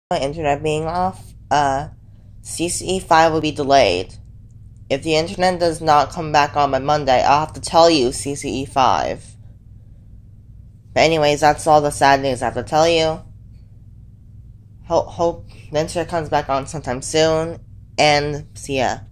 my internet being off, CCE 5 will be delayed. If the internet does not come back on by Monday, I'll have to tell you CCE 5. But anyways, that's all the sad news I have to tell you. Hope the internet comes back on sometime soon, and see ya.